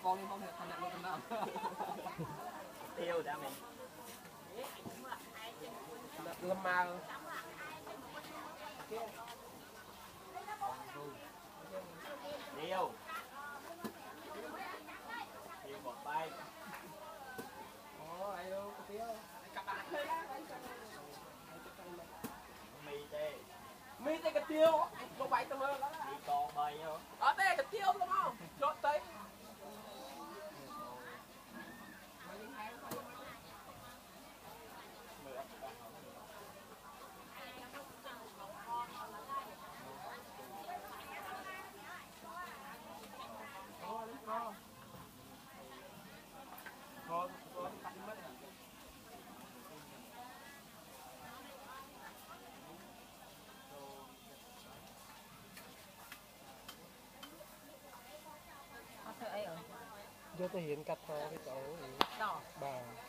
con đi không thì thằng nặng luôn tầm nào. Tiêu ra mình. Lâm ma. Tiêu. Tiêu một tay. Ồ, ai đâu, tiêu. Cặp bạn thôi á. Mì tê. Mì tê cái tiêu, nó bay tầm hơn đó. Mì con bay không? Ở đây cái tiêu đúng không? Chốt tới. vô tôi hiện cắt to cái chỗ đỏ bà